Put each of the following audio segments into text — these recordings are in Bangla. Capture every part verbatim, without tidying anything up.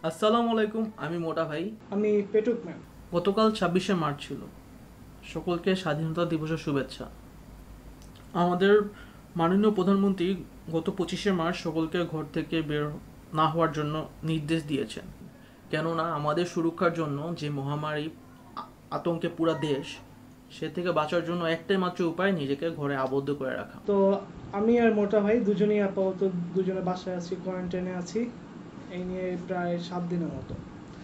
আসসালামু আলাইকুম, আমি মোটা ভাই। আমি পেটুক ম্যাম। গতকাল ছাব্বিশে মার্চ ছিল। সকলকে স্বাধীনতা দিবসের শুভেচ্ছা। আমাদের মাননীয় প্রধানমন্ত্রী গত পঁচিশে মার্চ সকলকে ঘর থেকে বের না হওয়ার জন্য নির্দেশ দিয়েছেন। কেননা আমাদের সুরক্ষার জন্য যে মহামারী আতঙ্কে পুরা দেশ, সে থেকে বাঁচার জন্য একটাই মাত্র উপায় নিজেকে ঘরে আবদ্ধ করে রাখা। তো আমি আর মোটা ভাই দুজনেই আপাতত দুজনে বাসায় আছি, কোয়ারেন্টাইনে আছি এই নিয়ে প্রায় সাত দিনের মতো।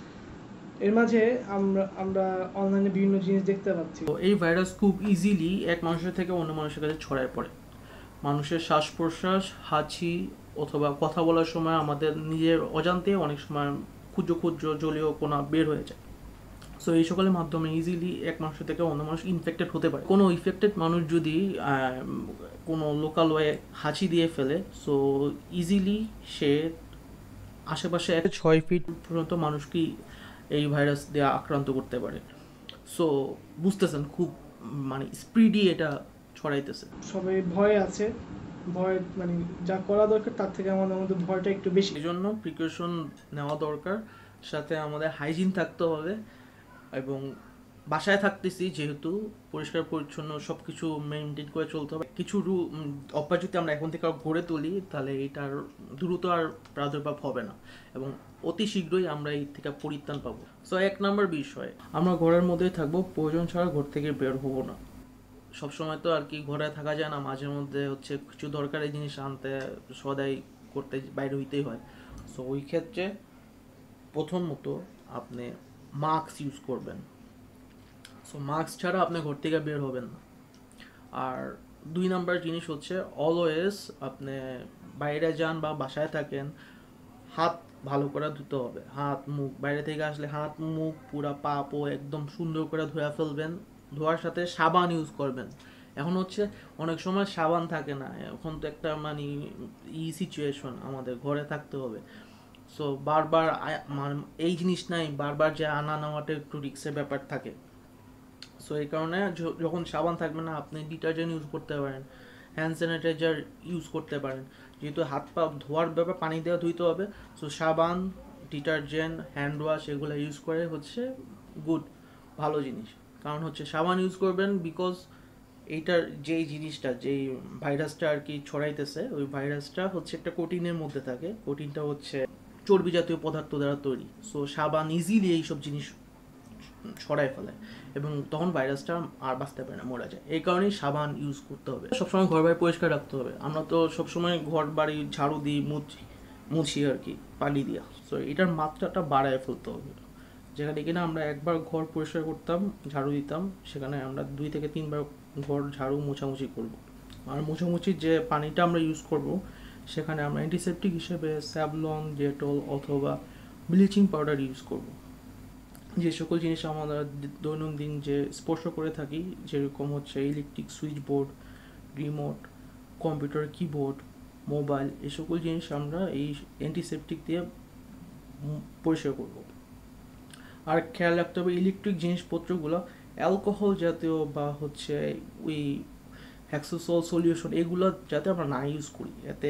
এর মাঝে আমরা আমরা অনলাইনে বিভিন্ন জিনিস দেখতে পাচ্ছি। তো এই ভাইরাস খুব ইজিলি এক মানুষের থেকে অন্য মানুষের কাছে ছড়ায় পড়ে। মানুষের শ্বাস প্রশ্বাস, হাঁচি অথবা কথা বলার সময় আমাদের নিজের অজান্তে অনেক সময় ক্ষুদ্র ক্ষুদ্র জলীয় কণা বের হয়ে যায়। সো এই সকলের মাধ্যমে ইজিলি এক মানুষের থেকে অন্য মানুষ ইনফেক্টেড হতে পারে। কোনো ইনফেক্টেড মানুষ যদি কোনো লোকাল ওয়ে হাঁচি দিয়ে ফেলে, সো ইজিলি সে আশেপাশে এক ছয় ফিট পর্যন্ত মানুষকে এই ভাইরাস দিয়ে আক্রান্ত করতে পারে। সো বুঝতেছেন খুব মানে স্পিডি এটা ছড়াইতেছে। সবাই ভয় আছে, ভয় মানে যা করা দরকার তার থেকে আমাদের মধ্যে ভয়টা একটু বেশি। এই জন্য প্রিকশন নেওয়া দরকার, সাথে আমাদের হাইজিন থাকতে হবে এবং বাসায় থাকতেছি যেহেতু পরিষ্কার পরিচ্ছন্ন সব কিছু মেনটেন করে চলতে হবে। কিছু অভ্যাস যদি আমরা এখন থেকে গড়ে তুলি তাহলে এটার দ্রুত আর প্রাদুর্ভাব হবে না এবং অতি শীঘ্রই আমরা এই থেকে পরিত্রাণ পাবো। সো এক নম্বর বিষয়, আমরা ঘরের মধ্যেই থাকবো, প্রয়োজন ছাড়া ঘর থেকে বের হবো না। সবসময় তো আর কি ঘরে থাকা যায় না, মাঝে মধ্যে হচ্ছে কিছু দরকারি জিনিস আনতে সদাই করতে বাইরে হইতেই হয়। সো ওই ক্ষেত্রে প্রথমত আপনি মাস্ক ইউজ করবেন। সো মাস্ক ছাড়া আপনি ঘর থেকে বের হবেন না। আর দুই নাম্বার জিনিস হচ্ছে অলওয়েজ আপনি বাইরে যান বা বাসায় থাকেন, হাত ভালো করে ধুতে হবে। হাত মুখ বাইরে থেকে আসলে হাত মুখ পুরা পা পো একদম সুন্দর করে ধুয়ে ফেলবেন। ধোয়ার সাথে সাবান ইউজ করবেন। এখন হচ্ছে অনেক সময় সাবান থাকে না, এখন তো একটা মানে ই সিচুয়েশন, আমাদের ঘরে থাকতে হবে। সো বারবার এই জিনিস নাই, বারবার যে আনা নেওয়াটা একটু রিক্সের ব্যাপার থাকে। সো এই কারণে যখন সাবান থাকবে না, আপনি ডিটারজেন্ট ইউজ করতে পারেন, হ্যান্ড স্যানিটাইজার ইউজ করতে পারেন। যেহেতু হাত পা ধোয়ার ব্যাপার পানি দেওয়া ধুইতে হবে, সো সাবান, ডিটারজেন্ট, হ্যান্ড ওয়াশ এগুলো ইউজ করে হচ্ছে গুড, ভালো জিনিস। কারণ হচ্ছে সাবান ইউজ করবেন বিকজ এইটার যেই জিনিসটা, যেই ভাইরাসটা আর কি ছড়াইতেছে, ওই ভাইরাসটা হচ্ছে একটা কোটিনের মধ্যে থাকে। কোটিনটা হচ্ছে চর্বি জাতীয় পদার্থ দ্বারা তৈরি। সো সাবান ইজিলি এইসব জিনিস ছড়াই ফেলে এবং তখন ভাইরাসটা আর বাঁচতে পারে না, মরে যায়। এই কারণেই সাবান ইউজ করতে হবে। সবসময় ঘর বাড়ি পরিষ্কার রাখতে হবে। আমরা তো সবসময় ঘর বাড়ি ঝাড়ু দিই, মুছি মুছি আর কি পানি দিয়া। সো এটার মাত্রাটা বাড়ায় ফেলতে হবে। যেখানে কিনা আমরা একবার ঘর পরিষ্কার করতাম, ঝাড়ু দিতাম, সেখানে আমরা দুই থেকে তিনবার ঘর ঝাড়ু মোছামুছি করব। আর মোছামুছির যে পানিটা আমরা ইউজ করব, সেখানে আমরা অ্যান্টিসেপটিক হিসেবে স্যাভলন, ডেটল অথবা ব্লিচিং পাউডার ইউজ করব। যে সকল জিনিস আমরা দৈনন্দিন যে স্পর্শ করে থাকি, যেরকম হচ্ছে electric switch board, remote, computer keyboard, mobile, এই সকল জিনিস আমরা এই অ্যান্টিসেপটিক দিয়ে পরিষ্কার করব। আর খেয়াল রাখতে হবে ইলেকট্রিক জিনিসপত্রগুলো অ্যালকোহল জাতীয় বা হচ্ছে ওই হ্যাক্সোসল সলিউশন এগুলো যাতে আমরা না ইউজ করি, এতে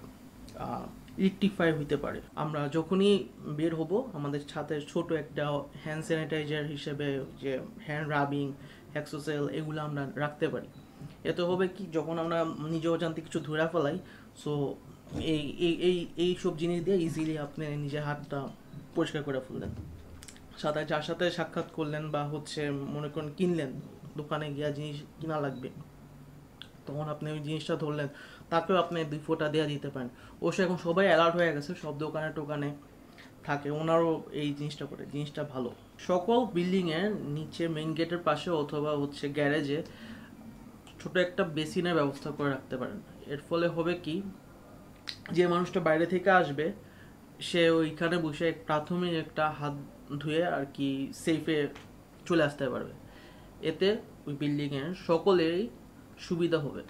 ইলেকট্রিফাই হইতে পারে। আমরা যখনই বের হব আমাদের সাথে ছোট একটা হ্যান্ড স্যানিটাইজার হিসেবে যে হ্যান্ড রাবিং, হ্যাক্সোসেল এগুলো আমরা রাখতে পারি। এতে হবে কি, যখন আমরা নিজে অজান্তে কিছু ধরে ফেলাই, সো এই এই এই এই সব জিনিস দিয়ে ইজিলি আপনি নিজের হাতটা পরিষ্কার করে ফেললেন। সাথে যার সাথে সাক্ষাৎ করলেন বা হচ্ছে মনে করেন কিনলেন, দোকানে গিয়া জিনিস কিনা লাগবে, তখন আপনি ওই জিনিসটা ধরলেন, তাকেও আপনি দুই ফোঁটা দেওয়া দিতে পারেন। অবশ্য এখন সবাই অ্যালার্ট হয়ে গেছে, সব দোকানে টোকানে থাকে, ওনারও এই জিনিসটা করে, জিনিসটা ভালো। সকল বিল্ডিংয়ের নিচে মেইন গেটের পাশে অথবা হচ্ছে গ্যারেজে ছোট একটা বেসিনের ব্যবস্থা করে রাখতে পারেন। এর ফলে হবে কি, যে মানুষটা বাইরে থেকে আসবে সে ওইখানে বসে প্রাথমিক একটা হাত ধুয়ে আর কি সেফে চলে আসতে পারবে। এতে ওই বিল্ডিংয়ের সকলেরই সুবিধা হবে।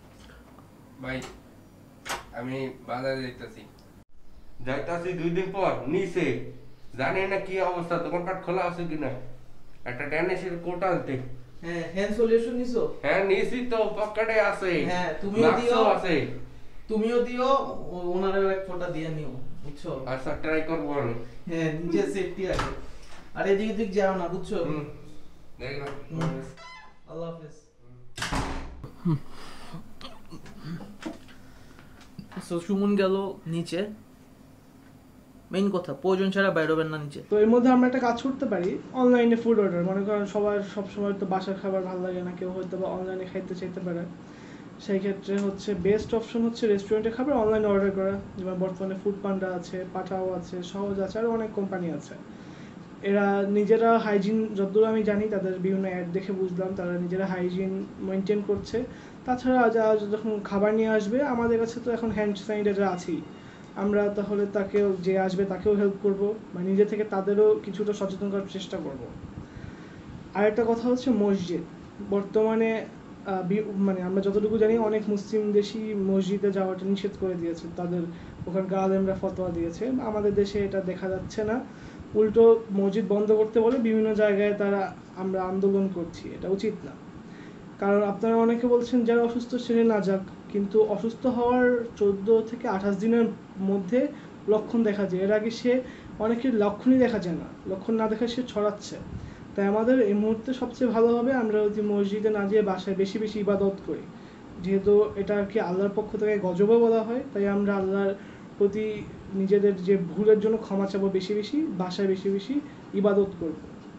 ভাই আমি বাজারে যাইতাছি যাইতাছি দুই দিন পর নিচে জানি না কি অবস্থা, দোকানপাট খোলা আছে কিনা, একটা ড্যানিশের কোট আনতে। হ্যাঁ, হ্যান্ড সলিউশন নিছো? হ্যাঁ নিছি তো, পকেটে আছে। হ্যাঁ তুমিও দিও, আছে তুমিও দিও, ওনারও এক ফোঁটা দিয়ে নিও। বুঝছো? আচ্ছা ট্রাই করবো আমি। হ্যাঁ নিজের সেফটি আছে। আর এদিক ওদিক যাও না বুঝছো? হুম দেখলাম। আল্লাহ হাফেজ। সো সুমন গেল নিচে, মেইন কথা প্রয়োজন ছাড়া বাইরে হবেন না নিচে। তো এর মধ্যে আমরা একটা কাজ করতে পারি, অনলাইনে ফুড অর্ডার। মনে করেন সবার সবসময় তো বাসার খাবার ভালো লাগে না, কেউ হয়তো বা অনলাইনে খাইতে চাইতে পারে। সেই ক্ষেত্রে হচ্ছে বেস্ট অপশন হচ্ছে রেস্টুরেন্টে খাবার অনলাইনে অর্ডার করা। যেমন বর্তমানে ফুড পান্ডা আছে, পাঠাও আছে, সহজ আছে, আরও অনেক কোম্পানি আছে। এরা নিজেরা হাইজিন, যতদূর আমি জানি তাদের বিভিন্ন অ্যাড দেখে বুঝলাম তারা নিজেরা হাইজিন মেনটেন করছে। তাছাড়া যা যখন খাবার নিয়ে আসবে আমাদের কাছে তো এখন হ্যান্ড স্যানিটাইজার আছেই, আমরা তাহলে তাকেও, যে আসবে তাকেও হেল্প করব, বা নিজে থেকে তাদেরও কিছুটা সচেতন করার চেষ্টা করব। আরেকটা কথা হচ্ছে মসজিদ। বর্তমানে মানে আমরা যতটুকু জানি অনেক মুসলিম দেশই মসজিদে যাওয়াটা নিষেধ করে দিয়েছে, তাদের ওখানকার আলেমরা ফতোয়া দিয়েছে। আমাদের দেশে এটা দেখা যাচ্ছে না, উল্টো মসজিদ বন্ধ করতে বলে বিভিন্ন জায়গায় তারা আমরা আন্দোলন করছি। এটা উচিত না, কারণ আপনারা অনেকে বলছেন যারা অসুস্থ সে না যাক, কিন্তু অসুস্থ হওয়ার চোদ্দ থেকে আঠাশ দিনের মধ্যে লক্ষণ দেখা যায়। এর আগে সে অনেকের লক্ষণই দেখা যায় না, লক্ষণ না দেখা সে ছড়াচ্ছে। তাই আমাদের এই মুহূর্তে সবচেয়ে ভালো হবে আমরা যদি মসজিদে না যেয়ে বাসায় বেশি বেশি ইবাদত করি, যেহেতু এটা আর কি আল্লাহর পক্ষ থেকে গজবও বলা হয়। তাই আমরা আল্লাহর প্রতি নিজেদের যে ভুলের জন্য ক্ষমা চাবো, বেশি বেশি বাসায় বেশি বেশি ইবাদত করব।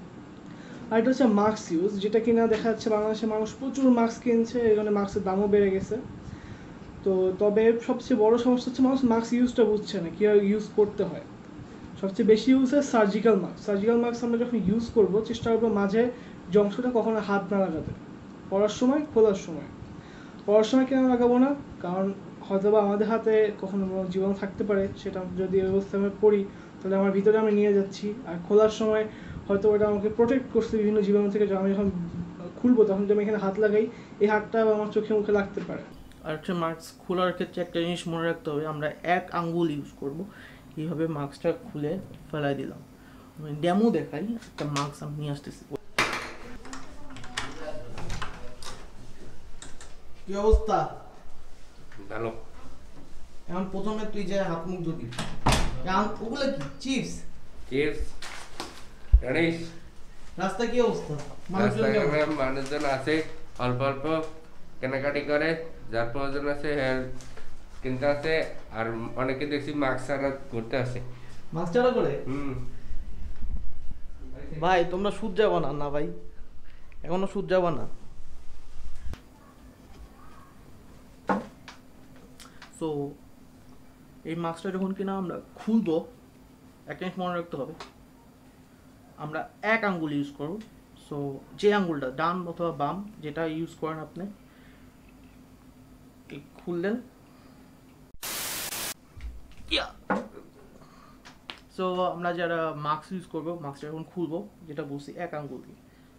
আর এটা হচ্ছে মাস্ক ইউজ, যেটা কিনা দেখা যাচ্ছে বাংলাদেশের মানুষ প্রচুর মাস্ক কিনছে, এই জন্য মাস্কের দামও বেড়ে গেছে। তো তবে সবচেয়ে বড় সমস্যা হচ্ছে মানুষ মাস্ক ইউজটা বুঝছে না, কীভাবে ইউজ করতে হয়। সবচেয়ে বেশি ইউজ হয় সার্জিক্যাল মাস্ক। সার্জিক্যাল মাস্ক আমরা যখন ইউজ করব চেষ্টা করবো মাঝে যে অংশটা কখনো হাত না লাগাতে, পড়ার সময়, খোলার সময়। পড়ার সময় কেন লাগাবো না, কারণ হয়তো বা আমাদের হাতে কখনো জীবাণু থাকতে পারে, সেটা যদি এই অবস্থায় আমরা পড়ি তাহলে আমার ভিতরে আমি নিয়ে যাচ্ছি। আর খোলার সময় হয়তো ওটা আমাকে প্রোটেক্ট করছে বিভিন্ন জীবাণু থেকে। আমি যখন খুলবো তখন যদি আমি এখানে হাত লাগাই, এই হাতটা আমার চোখে মুখে লাগতে পারে। আর হচ্ছে মাস্ক খোলার ক্ষেত্রে একটা জিনিস মনে রাখতে হবে, আমরা এক আঙ্গুল ইউজ করব। এইভাবে মাস্কটা খুলে ফেলাই দিলাম। আমি ডেমো দেখাই, একটা মাস্ক আমি নিয়ে আসতেছি। কি অবস্থা? ভালো। এখন প্রথমে তুই যে হাত মুখ ধুবি, ওগুলো কি চিপস? চিপস জানিস রাস্তা কি অবস্থা? রাস্তাঘাটে মানুষজন আছে অল্প অল্প কেনাকাটি করে, যার প্রয়োজন আছে কিনতে আছে। আর অনেকে দেখছি মাস্ক ছাড়া ঘুরতে আসে। মাস্ক ছাড়া করে? হুম ভাই তোমরা সুদ যাবা না? না ভাই এখনো সুদ যাবা না। সো এই মাস্কটা যখন কিনা আমরা খুলবো, একটা জিনিস মনে রাখতে হবে, আমরা এক আঙ্গুল ইউজ করব। সো যে আঙ্গুলটা ডান অথবা বাম যেটা ইউজ করেন আপনি, খুললেন। সো আমরা যারা মাস্ক ইউজ করবো, মাস্কটা যখন খুলবো, যেটা বলছি এক আঙ্গুল দিয়ে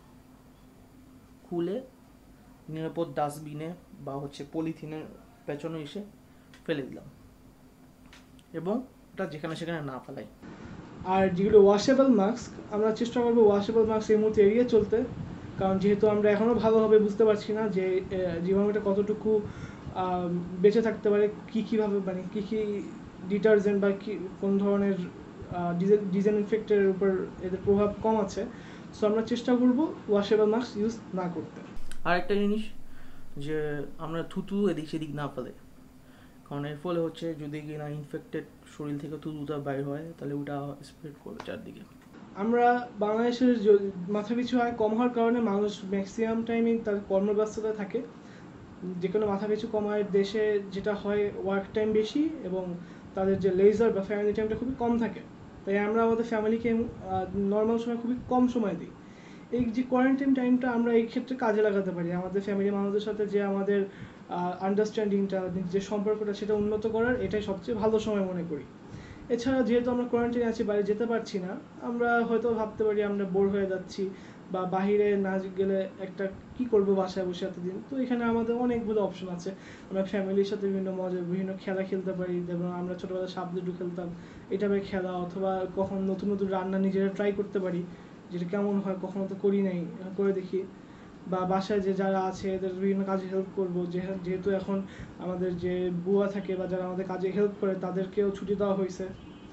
খুলে নিরাপদ ডাস্টবিনে বা হচ্ছে পলিথিনের পেছনে এসে ফেলে দিলাম, এবং ওটা যেখানে সেখানে না ফেলাই। আর যেগুলো ওয়াশেবল মাস্ক, আমরা চেষ্টা করবো ওয়াশেবল মাস্ক এই মুহূর্তে এড়িয়ে চলতে, কারণ যেহেতু আমরা এখনও ভালোভাবে বুঝতে পারছি না যে জীবাণুটা কতটুকু বেঁচে থাকতে পারে, কী কীভাবে, মানে কী কী ডিটারজেন্ট বা কী কোন ধরনের ডিসইনফেক্টের উপর এদের প্রভাব কম আছে। সো আমরা চেষ্টা করবো ওয়াশেবল মাস্ক ইউজ না করতে। আর একটা জিনিস, যে আমরা থুতু এদিক সেদিক না ফেলে, কারণ এর ফলে হচ্ছে যদি কিনা ইনফেক্টেড শরীর থেকে থুতুটা বাইর হয় তাহলে ওটা স্প্রেড করবে চারদিকে। আমরা বাংলাদেশের মাথাপিছু আয় কম হওয়ার কারণে মানুষ ম্যাক্সিমাম টাইমই তার কর্মব্যস্ততা থাকে। যে কোনো মাথাপিছু কম আয়ের দেশে যেটা হয়, ওয়ার্ক টাইম বেশি এবং তাদের যে লেজার বা ফ্যামিলি টাইমটা খুবই কম থাকে। তাই আমরা আমাদের ফ্যামিলিকে নর্মাল সময় খুবই কম সময় দিই। এই যে কোয়ারেন্টাইন টাইমটা আমরা এই ক্ষেত্রে কাজে লাগাতে পারি, আমাদের ফ্যামিলি মানুষদের সাথে যে আমাদের আন্ডারস্ট্যান্ডিংটা, যে সম্পর্কটা, সেটা উন্নত করার এটাই সবচেয়ে ভালো সময় মনে করি। এছাড়া যেহেতু আমরা কোয়ারেন্টাইনে আছি, বাইরে যেতে পারছি না, আমরা হয়তো ভাবতে পারি আমরা বোর হয়ে যাচ্ছি বা বাহিরে না গেলে একটা কি করবো বাসায় বসে এতদিন। তো এখানে আমাদের অনেকগুলো অপশন আছে, আমরা ফ্যামিলির সাথে বিভিন্ন মজা বিভিন্ন খেলা খেলতে পারি, যেমন আমরা ছোটোবেলায় সাপ লুডু খেলতাম, এটা বেশ খেলা, অথবা কখন নতুন নতুন রান্না নিজেরা ট্রাই করতে পারি, যেটা কেমন হয় কখনো তো করি নাই, করে দেখি। বা বাসায় যে যারা আছে এদের বিভিন্ন কাজে হেল্প করবো, যেহেতু এখন আমাদের যে বুয়া থাকে বা যারা আমাদের কাজে হেল্প করে তাদেরকেও ছুটি দেওয়া হয়েছে,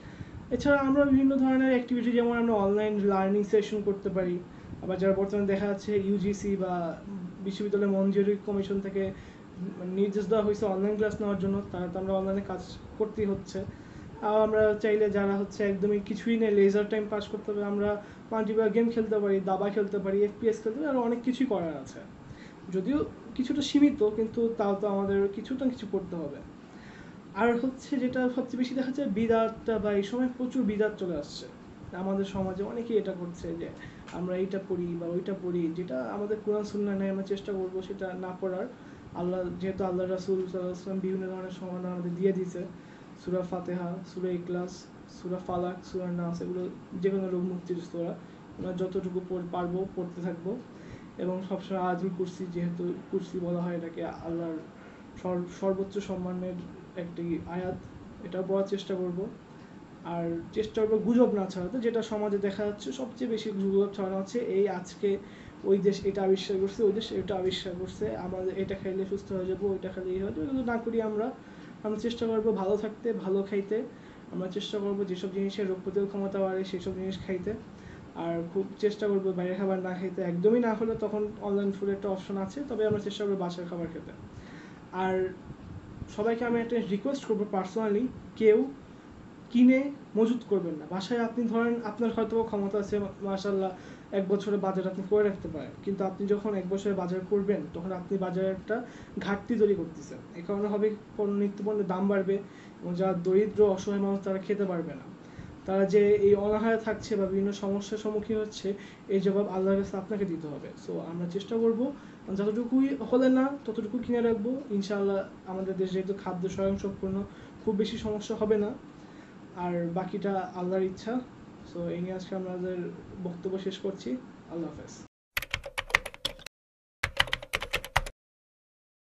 এছাড়া আমরা বিভিন্ন ধরনের অ্যাক্টিভিটি, যেমন আমরা অনলাইন লার্নিং সেশন করতে পারি। আবার যারা বর্তমানে দেখা যাচ্ছে ইউজিসি বা বিশ্ববিদ্যালয় মঞ্জুরি কমিশন থেকে নির্দেশ দেওয়া হয়েছে অনলাইন ক্লাস নেওয়ার জন্য, তারা তো আমরা অনলাইনে কাজ করতেই হচ্ছে। আর আমরা চাইলে যারা হচ্ছে একদমই কিছুই নেই, লেজার টাইম পাস করতে হবে, আমরা মাল্টিপ্লেয়ার গেম খেলতে পারি, দাবা খেলতে পারি, এফপিএস খেলতে পারি, আর অনেক কিছুই করার আছে। যদিও কিছুটা সীমিত, কিন্তু তাও তো আমাদের কিছুটা কিছু করতে হবে। আর হচ্ছে যেটা সবচেয়ে বেশি দেখা যায় বিদাতটা, বা এই সময় প্রচুর বিদাত চলে আসছে আমাদের সমাজে। অনেকেই এটা করছে যে আমরা এইটা পড়ি বা ওইটা পড়ি, যেটা আমাদের কোরআন সুন্নাহ নেই, আমরা চেষ্টা করবো সেটা না পড়ার। আল্লাহ যেহেতু আল্লাহ রাসূল সাল্লাল্লাহু আলাইহি ওয়াসাল্লাম বিভিন্ন ধরনের সমাধান আমাদের দিয়ে দিয়েছে, সূরা ফাতিহা, সূরা ইখলাস, সূরা ফালাক, সূরা নাস, এগুলো যে কোনো রোগ মুক্তির সূরা, আমরা যতটুকু পারবো পড়তে থাকবো। এবং সবসময় আয়াতুল কুরসি, যেহেতু কুরসি বলা হয় এটাকে আল্লাহর সর্বোচ্চ সম্মানের একটি আয়াত, এটা পড়ার চেষ্টা করব। আর চেষ্টা করবো গুজব না ছড়াতে, যেটা সমাজে দেখা যাচ্ছে সবচেয়ে বেশি গুজব ছড়ানো হচ্ছে, এই আজকে ওই দেশ এটা আবিষ্কার করছে, ওই দেশ এটা আবিষ্কার করছে, আমাদের এটা খাইলে সুস্থ হয়ে যাবো, ওইটা খাইলে এই হয়ে যাবে। এগুলো না করি আমরা আমরা চেষ্টা করবো ভালো থাকতে, ভালো খাইতে। আমরা চেষ্টা করবো যেসব জিনিসের রোগ প্রতিরোধ ক্ষমতা বাড়ে সেসব জিনিস খাইতে। আর খুব চেষ্টা করবো বাইরের খাবার না খাইতে, একদমই না হলে তখন অনলাইন ফুডের একটা অপশন আছে, তবে আমরা চেষ্টা করবো বাসার খাবার খেতে। আর সবাইকে আমি একটা রিকোয়েস্ট করবো পার্সোনালি, কেউ কিনে মজুত করবেন না বাসায়। আপনি ধরেন আপনার হয়তো ক্ষমতা আছে, মাশাআল্লাহ এক বছরের বাজার আপনি করে রাখতে পারেন, কিন্তু আপনি যখন এক বছরের বাজার করবেন তখন আপনি বাজারে একটা ঘাটতি তৈরি করতেছেন। এই কারণে হবে পণ্য নিত্য পণ্যের দাম বাড়বে, এবং যারা দরিদ্র অসহায় মানুষ তারা খেতে পারবে না। তারা যে এই অনাহারে থাকছে বা বিভিন্ন সমস্যার সম্মুখীন হচ্ছে, এই জবাব আল্লাহর কাছে আপনাকে দিতে হবে। সো আমরা চেষ্টা করব যতটুকুই হলে না ততটুকু কিনে রাখবো। ইনশাআল্লাহ আমাদের দেশ যেহেতু খাদ্য স্বয়ংসম্পূর্ণ, খুব বেশি সমস্যা হবে না। আর বাকিটা আল্লাহর ইচ্ছা। সো এই নিয়ে আজকে আমাদের বক্তব্য শেষ করছি। আল্লাহ হাফেজ।